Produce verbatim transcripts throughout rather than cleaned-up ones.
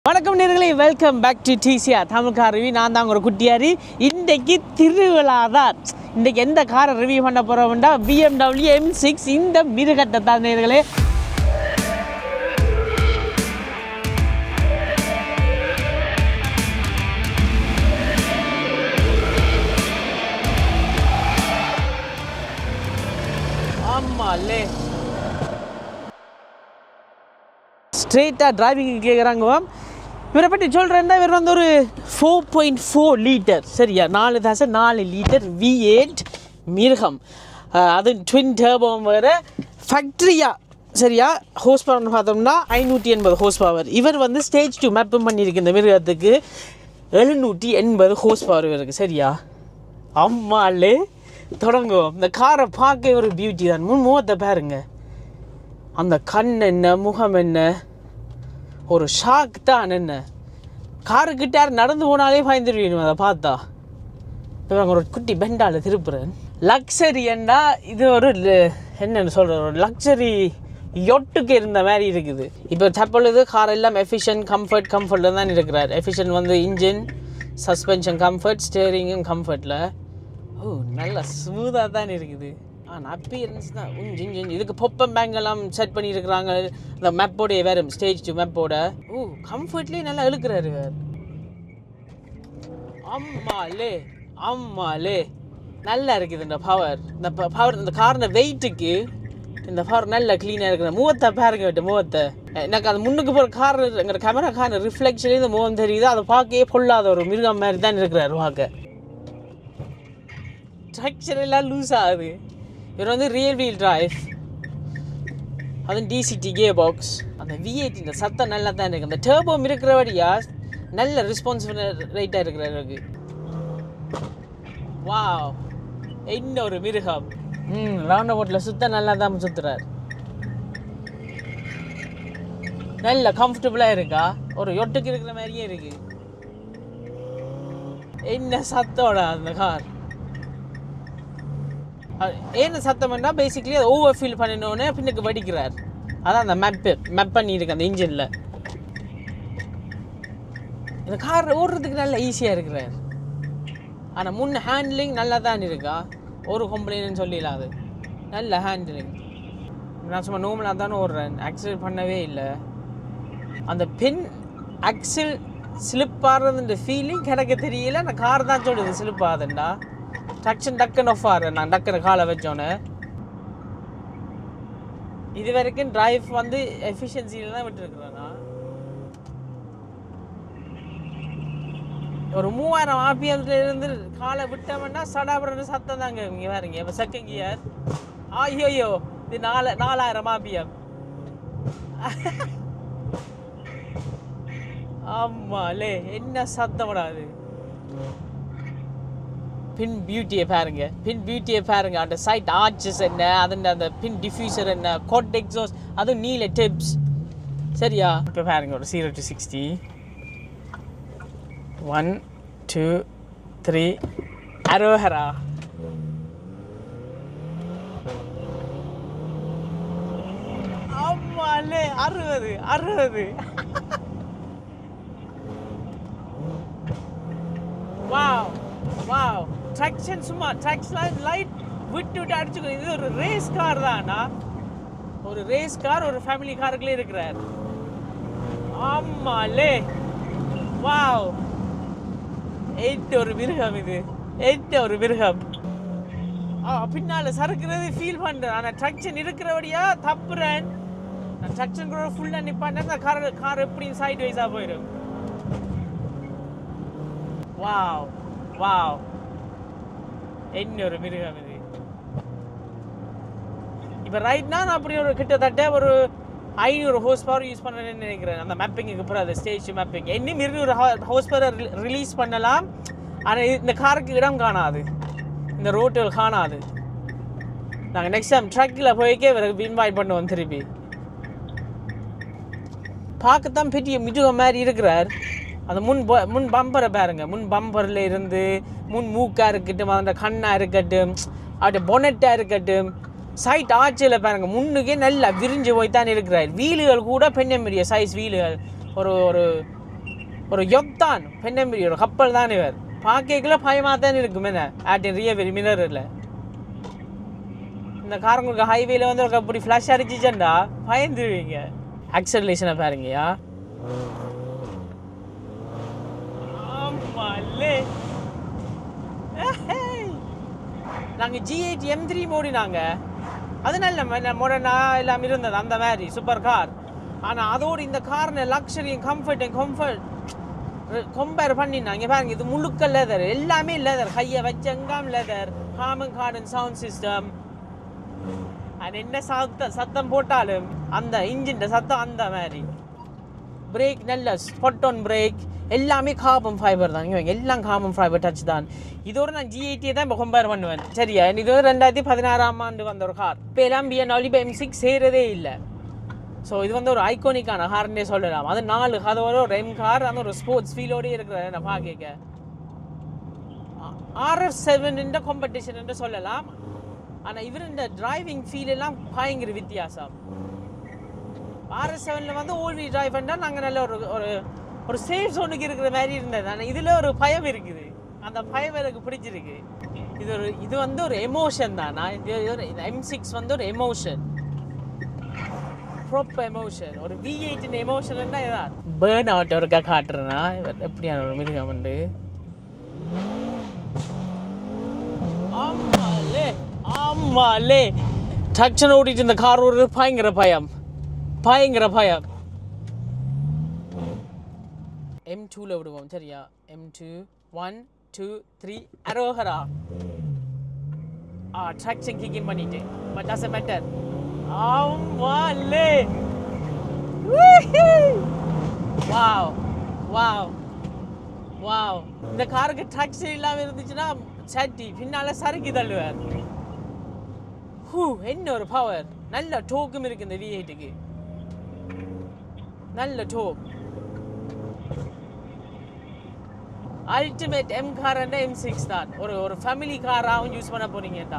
வணக்கம் நேயர்களே, welcome back to TCR Tamil car review. நான் தான் ஒரு குட்டியாரி. இன்றைக்கு திருவிழா தான். இன்றைக்கு எந்த காரை ரிவ்யூ பண்ண போகிறோம்னா B M W M six இந்த மிருகத்தை தான் நேயர்களே. ஆமாலே ஸ்ட்ரெயிட்டாக டிரைவிங் கேட்குறாங்க. இவரை பற்றி சொல்கிறேன்னா இவர் வந்து ஒரு ஃபோர் பாயிண்ட் ஃபோர் லிட்டர் சரியா நாலு தசம் நாலு லிட்டர் வி எயிட் மிருகம். அது ட்வின் டர்போவும் வேறு ஃபேக்ட்ரியா சரியா. ஹோஸ் பவர்னு பார்த்தோம்னா ஐநூற்றி எண்பது ஹோஸ் பவர். இவர் வந்து ஸ்டேஜ் டூ மேப்பும் பண்ணியிருக்கு இந்த மிருகத்துக்கு. எழுநூற்றி எண்பது ஹோஸ் பவர் இவருக்கு சரியா. அம்மாலே தொடங்குவோம். இந்த காரை பார்க்க ஒரு பியூட்டி தான். முன் முகத்தை பாருங்க, அந்த கண் என்ன, முகம் என்ன, ஒரு ஷாக் தான். என்ன காருக்கிட்ட யார் நடந்து போனாலே பயந்துருவீங்க அதை பார்த்தா. இப்போ ஒரு குட்டி பெண்டால் திருப்புறேன். லக்ஸரி என்ன இது, ஒரு என்னென்னு சொல்கிற ஒரு லக்ஸரி யொட்டுக்கு இருந்த மாதிரி இருக்குது. இப்போ தற்பொழுது கார் எல்லாம் எஃபிஷியன்ட் கம்ஃபர்ட் கம்ஃபர்ட்டில் தான் இருக்கிறார். எஃபிஷியன்ட் வந்து இன்ஜின், சஸ்பென்ஷன் கம்ஃபர்ட், ஸ்டேரிங்கும் கம்ஃபர்ட்டில். ஓ நல்லா ஸ்மூத்தாக தான் இருக்குது. ஆனால் அப்பியரன்ஸ் தான் உஞ்சின் இன்ஜின். இதுக்கு பொப்பம் பேங்க் எல்லாம் செட் பண்ணியிருக்கிறாங்க. இந்த மேப்போடைய வேறு ஸ்டேஜ் டூ மேப்போட. ஓ கம்ஃபர்ட்லேயே நல்லா இழுக்கிறாரு வேறு. அம்மாலே அம்மாலே நல்லா இருக்குது இந்த பவர். இந்த பவர் இந்த காரோட வெயிட்டுக்கு இந்த பவர் நல்லா க்ளீனாக இருக்குது. முகத்தை பாருங்க விட்டு முகத்தை. எனக்கு அது முன்னுக்கு போகிற கார் எங்கள் கேமரா கார் ரிஃப்ளெக்ஷனே இந்த முகம் தெரியுது. அதை பார்க்கவே பொல்லாத ஒரு மிருகம் மாதிரி தான் இருக்கிறார் பார்க்க. ஸ்ட்ரக்சர் எல்லாம் லூஸ் ஆகுது. இவர் வந்து ரியல் வீல் டிரைவ், அதுவும் டிசிடி கியர் பாக்ஸ். அந்த வி எயிட் இந்த சத்தம் நல்லா தான் இருக்குது. அந்த டர்போம் இருக்கிறபடியா நல்ல ரெஸ்பான்சிபிள் ரைட்டாக இருக்கிறவருக்கு. வாவ் இன்னொரு மிருகம். ம் ரவுண்ட் அபவுட்டில் சுத்த நல்லா தான் சுற்றுறார். நல்ல கம்ஃபர்டபுளாக இருக்கா, ஒரு எட்டுக்கு இருக்கிற மாதிரியே இருக்கு. என்ன சத்தோட அந்த கார். ஏன்னு சத்தம்னா பேசிக்கலி அதை ஓவர் ஃபீல் பண்ணினோன்னே பின்னுக்கு வடிக்கிறார். அதான் அந்த மேப்பு மேப் பண்ணியிருக்கு அந்த இன்ஜினில். இந்த கார் ஓடுறதுக்கு நல்லா ஈஸியாக இருக்கிறார். ஆனால் முன் ஹேண்ட்லிங் நல்லா தான் இருக்கா, ஒரு கம்ப்ளைண்ட்னு சொல்லிடலாம். அது நல்ல ஹேண்ட்லிங். நான் சும்மா நோமலாக தானே ஓடுறேன், ஆக்சிடென்ட் பண்ணவே இல்லை. அந்த பின் ஆக்சில் ஸ்லிப் ஆடுறதுன்ற ஃபீலிங் கிடைக்க தெரியல. அந்த கார் தான் சொல்லுது ஸ்லிப் ஆகுதுண்டா. ட்ரக்ஷன் டக்குன்னு ஆஃப் ஆறு நான் டக்குன்னு காலை வச்சோன்னே. இது வரைக்கும் டிரைவ் வந்து எஃபிஷியன்சியில் தான் விட்டுருக்குறேன்னா. ஒரு மூவாயிரம் ஆர்பிஎம்ல இருந்து காலை விட்டோம்னா சடாபுரன்னு சத்தம் தாங்க. இங்கே பாருங்க இப்போ செகண்ட் கியர். ஐயோயோ இது நாலு நாலாயிரம் ஆர்பிஎம். ஆமாலே என்ன சத்தம் விடாது. பின் பியூட்டியை பாருங்க, பின் பியூட்டியை பாருங்க. அந்த சைட் ஆர்ச்சஸ் என்ன, அதன் அந்த பின் டிஃப்யூசர் என்ன, கோட் எக்ஸாஸ்ட், அதுவும் நீல டிப்ஸ் சரியா. இப்போ பாருங்க ஒரு zero to sixty one two three அரோஹரா. ஆமாலே அறுபது அறுபது. வாவ் வாவ் ட்ராக்ஷன் சும்மா ட்ராக்ஷன் லைட் விட்டு விட்டு அடிச்சுக்கணும். இது ஒரு ரேஸ் கார் தானா, ஒரு ரேஸ் கார் ஒரு ஃபேமிலி காருக்குள்ளே இருக்கிறார். ஆமாலே வாவ் எயிட் ஒரு மிருகம். இது எயிட் ஒரு மிருகம். ஆ பின்னால் சறுக்கிறது ஃபீல் பண்ணுறேன். ஆனால் ட்ராக்ஷன் இருக்கிறபடியா தப்புறேன். நான் ட்ராக்ஷன் கூட ஃபுல்லாக நிப்பாட்டேன். அந்த கார் கார் எப்படியும் சைட் வைஸாக போயிடும். வாவ் வாவ் இன்னொரு மிருகம் இது. இப்போ ரைட்னா நான் அப்படி ஒரு கிட்டத்தட்ட ஒரு ஐநூறு ஹோஸ் பவர் யூஸ் பண்ணுறேன்னு நினைக்கிறேன். அந்த மேப்பிங்க்கு அப்புறம் அது ஸ்டேஜ் மேப்பிங் இன்னும் இருநூறு ஹோஸ் பவர் ரிலீஸ் பண்ணலாம். ஆனால் இந்த காருக்கு இடம் காணாது, இந்த ரோட்டில் காணாது. நாங்கள் நெக்ஸ்ட் டைம் ட்ரக்கில் போய்க்கே இவருக்கு இன்வைட் பண்ணுவோம் திருப்பி. பார்க்கத்தான் பெரிய மிருகம் மாதிரி இருக்கிறார். அந்த முன் முன் பம்பரை பாருங்க, முன் பம்பரில் இருந்து முன் மூக்காக இருக்கட்டும், அந்த கண்ணாக இருக்கட்டும், அப்படியே பொனட்டாக இருக்கட்டும், சைட் ஆட்சியில் பாருங்க முன்னுக்கே நல்லா விரிஞ்சு போய் தான் இருக்கிறார். வீலுகள் கூட பெண்ண பெரிய சைஸ் வீலுகள், ஒரு ஒரு ஒரு யொத்தான் பெண்ணம்பி ஒரு கப்பல் தான் இவர் பார்க்கல பயமாக தான் இருக்கும் என்ன ஆட்டின் ரியல் மினரில் இந்த காரங்களுக்கு ஹைவேல வந்து ஒரு அப்படி ஃப்ளாஷ் அடிச்சிச்சேன்டா பயந்துருவீங்க ஆக்சலரேஷனை பாருங்கயா ஆமாலே நாங்கள் ஜி எயிட் எம் த்ரீ மோடினாங்க அது நல்ல மாடர்னா எல்லாம் இருந்தது அந்த மாதிரி சூப்பர் கார் ஆனால் அதோடு இந்த காரில் லக்ஸரி கம்ஃபர்ட் கம்ஃபர்ட் கம்பேர் பண்ணினாங்க பாருங்க இது முழுக்க லெதர் எல்லாமே லெதர் கையை வச்சங்காம் leather Harman Kardon sound system அது என்ன சத்தம் சத்தம் போட்டாலும் அந்த இன்ஜின் சத்தம் அந்த மாதிரி பிரேக் நல்ல ஸ்பாட் ஆன் பிரேக் எல்லாமே கார்பன் ஃபைபர் தான் இவங்க எல்லாம் கார்பன் ஃபைபர் டச் தான் இதோட நான் ஜி எயிட்டியை தான் இப்போ கம்பேர் பண்ணுவேன் சரியா இது வந்து ரெண்டாயிரத்தி பதினாறாம் ஆண்டு வந்த ஒரு கார் இப்போ எல்லாம் பிஎன்டபிள்யூ எம் சிக்ஸ் சேரதே இல்லை ஸோ இது வந்து ஒரு ஐகானிக்கான கார்னே சொல்லலாம் அது நாலு அதோட ஒரு எம் கார் அந்த ஒரு ஸ்போர்ட்ஸ் ஃபீலோடய இருக்கிற நான் பார்க்க ஆர்எஃப் செவன் காம்படிஷன் என்று சொல்லலாம் ஆனால் இவர் இந்த டிரைவிங் ஃபீல் எல்லாம் பயங்கர வித்தியாசம் ஆர்எஸ் செவனில் வந்து ஓல்வி டிரைவ் பண்ணால் நாங்கள் நல்ல ஒரு ஒரு ஒரு சேஃப் ஜோனுக்கு இருக்கிற மாதிரி இருந்தது ஆனால் இதில் ஒரு பயம் இருக்குது அந்த பயம் எனக்கு பிடிச்சிருக்கு இது ஒரு இது வந்து ஒரு எமோஷன் தான் நான் இது ஒரு எம் சிக்ஸ் வந்து ஒரு எமோஷன் ப்ராப்பர் எமோஷன் ஒரு வி எயிட்டின் எமோஷன்னா இதான் பேர்ன் அவுட் ஒருக்கா காட்டுறேன்னா எப்படியான ஒரு மிருகம் உண்டு ஆமாலே ஆமாலே டக்ஷன் ஓட்டிட்டு இந்த கார் ஒரு பயங்கர பயம் பயங்கர பயம் எம் டூவில் விடுவோம் சரியா M two one two three அரோஹரா ஆ ட்ராக்ஷன் கிக்கின் பண்ணிட்டு பட் டசன்ட் மேட்டர் ஆமாலே வாவ் வாவ் வாவ் இந்த காருக்கு ட்ராக்ஷன் இல்லாமல் இருந்துச்சுன்னா சட்டி பின்னால் சறுக்கி தள்ளுவார் ஹூ என்ன ஒரு பவர் நல்ல டோக்கும் இருக்கு இந்த வி எயிட்டுக்கு நல்ல torque ultimate M car and M six தான் ஒரு ஒரு ஃபேமிலி காராகவும் யூஸ் பண்ண போறீங்கடா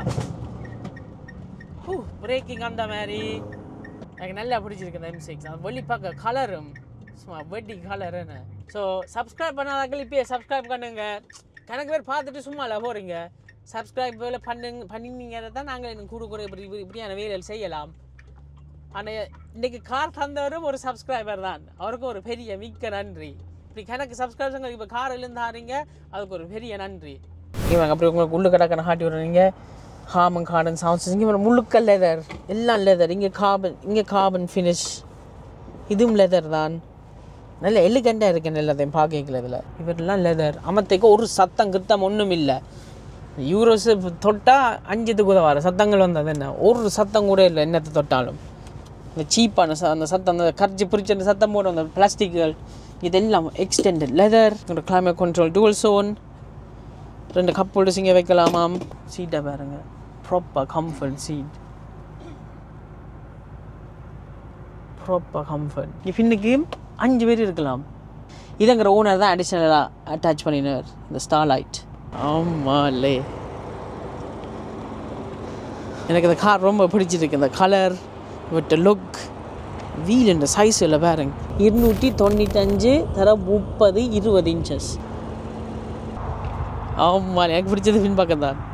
ஹூ பிரேக்கிங் அந்த மாதிரி எனக்கு நல்லா பிடிச்சிருக்கு இந்த எம் சிக்ஸ் அது வெளி பார்க்க கலரும் சும்மா வெட்டி கலருன்னு ஸோ சப்ஸ்கிரைப் பண்ணாதாக்கள் இப்போயே சப்ஸ்கிரைப் பண்ணுங்க கணக்கு பேர் பார்த்துட்டு சும்மா இல்லை போகிறீங்க சப்ஸ்கிரைப் வேலை பண்ணுங்க பண்ணினீங்க தான் நாங்கள் எனக்கு கூட கூட இப்படி இப்படியான வேலைகள் செய்யலாம் ஆனால் இன்றைக்கி கார் தந்தவரும் ஒரு சப்ஸ்கிரைபர் தான் அவருக்கும் ஒரு பெரிய மிக்க நன்றி இப்படி கணக்கு சப்ஸ்கிரைபர்ஸ் இப்போ கார் இருந்தாருங்க அதுக்கு ஒரு பெரிய நன்றி இவங்க அப்படி உங்களுக்கு உள்ளு கடற்கரை காட்டி விடுறீங்க ஹாமன் கார்டன் சவுண்ட்ஸ் இங்கே முழுக்க லெதர் எல்லாம் லெதர் இங்கே கார்பன் இங்கே கார்பன் ஃபினிஷ் இதுவும் லெதர் தான் நல்ல எலிகண்டாக இருக்கேன் எல்லாத்தையும் பார்க்கல இதில் இவரெல்லாம் லெதர் அமத்தைக்கு ஒரு சத்தம் கிருத்தம் ஒன்றும் இல்லை யூரோஸு தொட்டால் அஞ்சுத்துக்கு உதவார சத்தங்கள் வந்தது என்ன ஒரு சத்தம் கூட இல்லை என்னத்தை தொட்டாலும் இந்த சீப்பான ச அந்த சத்தம் அந்த கரைச்சி பிரிச்சு அந்த சத்தம் போடும் அந்த பிளாஸ்டிக்குகள் இதெல்லாம் எக்ஸ்டெண்டட் லெதர் ஒரு கிளைமேட் கண்ட்ரோல் டூவல் சோன் ரெண்டு கப் ஹோல்டர்ஸ் இங்கே வைக்கலாமாம் சீட்டை பாருங்க proper comfort seat proper comfort இப்போ இன்னைக்கு அஞ்சு பேர் இருக்கலாம் இதுங்கிற ஓனர் தான் அடிஷ்னலாக அட்டாச் பண்ணினார் இந்த ஸ்டார் லைட் ஆமாலே எனக்கு இந்த கார் ரொம்ப பிடிச்சிருக்கு இந்த கலர் விட்ட லுக் வீல் இந்த சைஸ் இல்லை பாருங்க இருநூற்றி தொண்ணூத்தஞ்சு தர முப்பது இருபது இன்ச்சஸ் ஆமாம் எனக்கு பிடிச்சது பின் பக்கம் தான்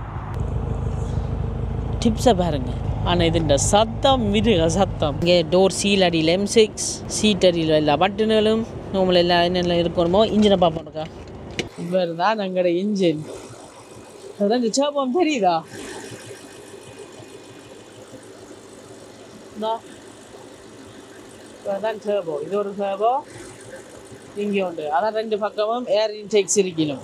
டிப்ஸை பாருங்க ஆனால் இது இந்த சத்தம் மிருக சத்தம் இங்கே டோர் சீல் அடியில் எம் சிக்ஸ் சீட் அடியில் எல்லா பட்டன்களும் நார்மல் எல்லாம் என்னென்ன இருக்கணுமோ இன்ஜினை பார்ப்போம்க்கா இவர் தான் எங்களோட இன்ஜின் அதான் இந்த சேப்பம் தெரியுதா தான் டர்போ இது ஒரு டர்போ இங்கே உண்டு அதான் ரெண்டு பக்கமும் ஏர் இன்டேக்ஸ் இருக்கணும்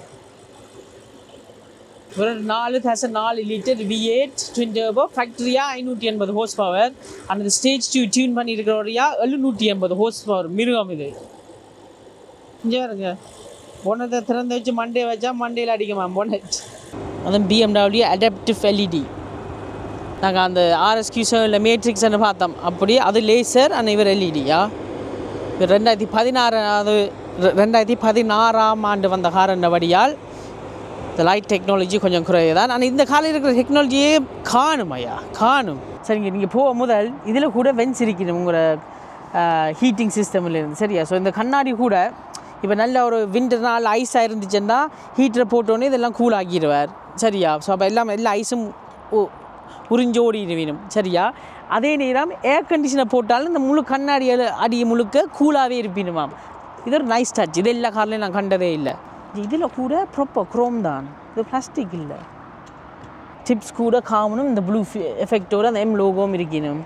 ஒரு நாலு தௌசண்ட் நாலு litre V eight twin turbo ஃபேக்ட்ரியா ஐநூற்றி எண்பது ஹோஸ் பவர் அந்த ஸ்டேஜ் டியூ டியூன் பண்ணியிருக்கிறவரையா எழுநூற்றி எண்பது ஹோஸ் பவர் மிருகம் இது இங்கே வருங்க பொண்ணத்தை திறந்து வச்சு மண்டே வச்சா மண்டேயில் அடிக்குமா பொனட் அதுவும் பிஎம்டபிள்யூ அடாப்டிவ் எல்இடி நாங்கள் அந்த ஆர்எஸ்கியூ செவனில் மேட்ரிக்ஸ்ன்னு பார்த்தோம் அப்படி அது லேசர் ஆனால் இவர் எல்இடியா இவர் ரெண்டாயிரத்தி பதினாறாவது ரெண்டாயிரத்தி பதினாறாம் ஆண்டு வந்த காரணபடியால் இந்த லைட் டெக்னாலஜி கொஞ்சம் குறைவு தான் ஆனால் இந்த காலையில் இருக்கிற டெக்னாலஜியே காணும் ஐயா காணும் சரிங்க நீங்கள் போக முதல் இதில் கூட வென்ஸ் இருக்கணும் உங்களோட ஹீட்டிங் சிஸ்டமில் இருந்து சரியா ஸோ இந்த கண்ணாடி கூட இப்போ நல்ல ஒரு விண்டர் நாள் ஐஸாக இருந்துச்சுன்னா ஹீட்டரை போட்டோன்னே இதெல்லாம் கூல் ஆக்கிடுவார் சரியா. ஸோ அப்போ எல்லாம் எல்லா ஐஸும் உறிஞ்சோடி வேணும் சரியா. அதே நேரம் ஏர் கண்டிஷனை போட்டாலும் இந்த முழு கண்ணாடி அடி முழுக்க கூலாகவே இருப்பினுமாம். இது ஒரு நைஸ் டச். இது எல்லா கார்லையும் நான் கண்டதே இல்லை. இதில் கூட ப்ராப்பர் க்ரோம் தான், இது பிளாஸ்டிக் இல்லை. டிப்ஸ் கூட காமனும் இந்த ப்ளூ எஃபெக்டோடு அந்த எம் லோகோவும் இருக்கணும்.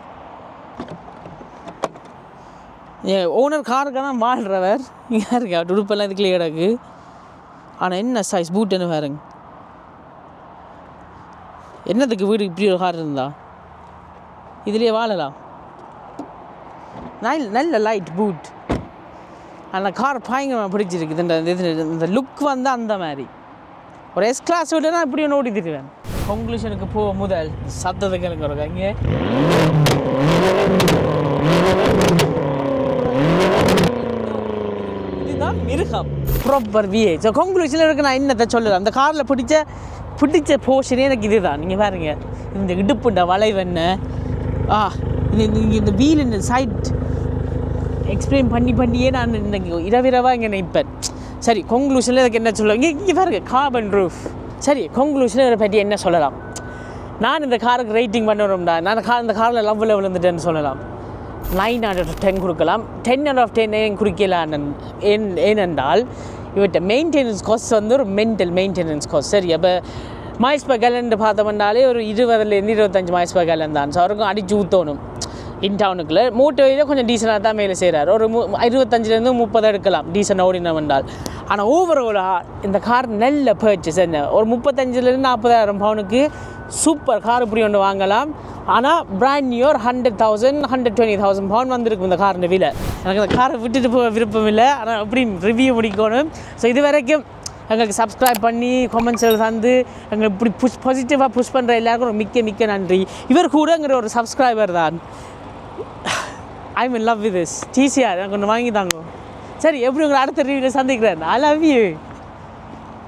ஓனர் காருக்கு தான் வாழ்கிறவர் இங்கே இருக்கா உடுப்பெல்லாம் இதுக்குள்ளே கிடக்கு. ஆனால் என்ன சைஸ் பூட்டுன்னு பாருங்க. என்னதுக்கு வீடு இப்படி ஒரு கார் இருந்தா இதுலேயே வாழலாம். நல்ல நல்ல லைட் பூட். அந்த கார் பயங்கரமாக பிடிச்சிருக்கு. இந்த இது இந்த லுக் வந்து அந்த மாதிரி ஒரு எஸ் கிளாஸ் விட நான் இப்படி ஒன்று ஓடி திட்டுவேன். கன்க்ளூஷனுக்கு போக முதல் சத்தத்துக்கு எனக்கு ஒரு இங்கே இதுதான் மிருகம் ப்ராப்பர் விஏ. ஸோ கன்க்ளூஷனில் இருக்க நான் என்னத்தை சொல்லுவேன், அந்த காரில் பிடிச்ச பிடிச்ச போர்ஷனே எனக்கு இது தான். நீங்கள் பாருங்க இந்த இடுப்புண்ட வளைவென்ன ஆ இந்த இந்த வீல் இந்த சைட் எக்ஸ்பிளைன் பண்ணி பண்ணியே நான் இன்னைக்கு இரவிரவாக இங்கே நிற்பேன். சரி கன்க்ளூஷனில் எனக்கு என்ன சொல்லுவேன், இங்கே இங்கே பாருங்க கார்பன் ரூஃப். சரி கன்க்ளூஷனில் இதை பற்றி என்ன சொல்லலாம், நான் இந்த காருக்கு ரேட்டிங் பண்ணுறோம்டா, நான் கார் இந்த காரில் லவ்வில் விழுந்துட்டேன்னு சொல்லலாம். நைன் அவுட் ஆஃப் டென் கொடுக்கலாம். டென் அவுட் ஆஃப் டென் ஏன் குறிக்கலாம் ஏன் ஏனென்றால் இவற்றை மெயின்டெனன்ஸ் காஸ்ட் வந்து ஒரு மென்டல் மெயின்டெனன்ஸ் காஸ்ட். சரி அப்போ மைஸ் பர் கேலன் பார்த்தோம்னாலே ஒரு இருபதுலேருந்து இருபத்தஞ்சி மைஸ் பர் கேலன் தான். ஸோ அவருக்கும் அடிச்சு ஊற்றணும் இன் டவுனுக்குள்ளே. மோட்டோவில் கொஞ்சம் டீசனாக தான் மேலே செய்கிறார். ஒரு மு இருபத்தஞ்சிலேருந்து முப்பது எடுக்கலாம் டீசனாக ஓடினோம் என்றால். ஆனால் ஓவராலாக இந்த கார் நல்ல பர்ச்சேஸ். என்ன ஒரு முப்பத்தஞ்சிலேருந்து நாற்பதாயிரம் பவுனுக்கு சூப்பர் கார் இப்படி ஒன்று வாங்கலாம். ஆனால் பிராண்ட் நியூ ஒரு hundred thousand hundred twenty thousand pound வந்துருக்கும் இந்த காரின் விலை. எனக்கு அந்த காரை விட்டுட்டு போக விருப்பம் இல்லை. ஆனால் அப்படி ரிவ்யூ முடிக்கணும். ஸோ இது வரைக்கும் எங்களுக்கு சப்ஸ்கிரைப் பண்ணி கமெண்ட்ஸில் தந்து எங்களுக்கு இப்படி புஷ் பாசிட்டிவாக புஷ் பண்ணுற எல்லாருக்கும் ஒரு மிக்க மிக்க நன்றி. இவர் கூடங்கிற ஒரு சப்ஸ்கிரைபர் தான். I mean love with this TCR எனக்கு ஒன்று வாங்கி தாங்க. சரி எப்படி உங்களை அடுத்த ரிவ்யூவில் சந்திக்கிறேன். I love you.